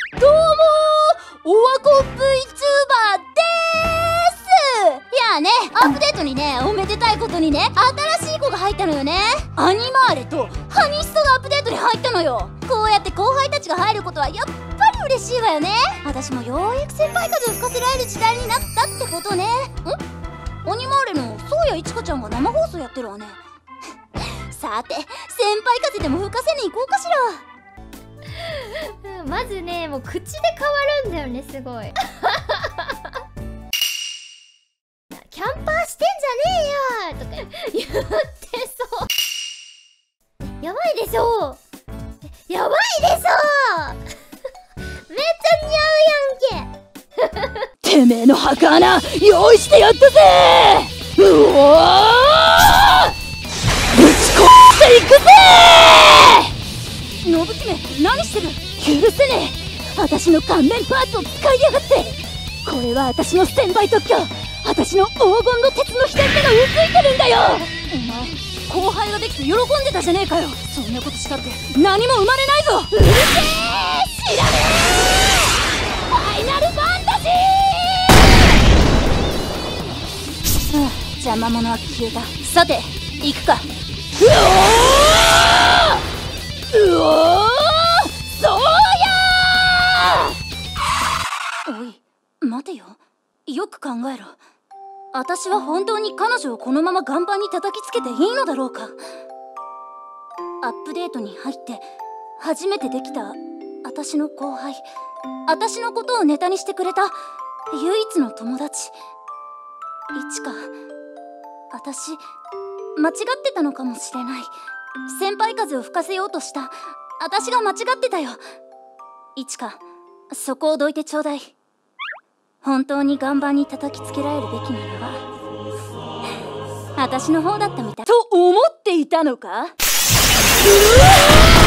どうもー、オワコン VTuber でーす。いやーね、アップデートにね、おめでたいことにね、新しい子が入ったのよね。アニマーレとハニストがアップデートに入ったのよ。こうやって後輩たちが入ることはやっぱり嬉しいわよね。私もようやく先輩風を吹かせられる時代になったってことね。アニマーレのそうやいちかちゃんが生放送やってるわね。さて、先輩風でも吹かせに行こうかしら。 まずね、もう口で変わるんだよね、すごい。キャンパーしてんじゃねえよとか言ってそう。やばいでしょ、やばいでしょ。めっちゃ似合うやんけ。 てめえの墓穴用意してやったぜ。うおー、ぶち壊していくぜ。信姫、何してる。許せねえ。私の顔面パーツを使いやがって。これは私の1000倍特許、私の黄金の鉄の左手がうずいてるんだよ。お前、後輩ができて喜んでたじゃねえかよ。そんなことしたって何も生まれないぞ。うるせえ、知らねえ。ファイナルファンタジー。邪魔者は消えた。さて、行くか。うおー、そうやー。おい、待てよ。よく考えろ。私は本当に彼女をこのまま岩盤に叩きつけていいのだろうか。アップデートに入って初めてできた私の後輩、私のことをネタにしてくれた唯一の友達、いちか。私間違ってたのかもしれない。先輩風を吹かせようとした私が間違ってたよ。いちか、そこをどいてちょうだい。本当に岩盤に叩きつけられるべきなのは私の方だったみたい。と思っていたのか。うわー！